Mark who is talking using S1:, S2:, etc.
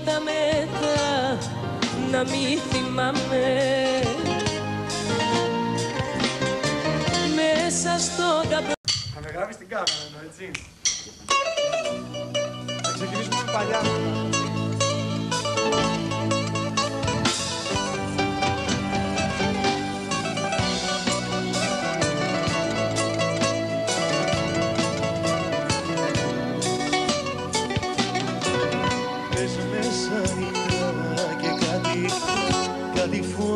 S1: βήματα μετά να μη θυμάμαι. Μέσα στο ταμπλό.
S2: Θα με γράφεις την κάμερα εδώ, έτσι. Θα ξεκινήσουμε με παλιά.
S3: Πες μέσα νύχτα και κάτι φωνάζει.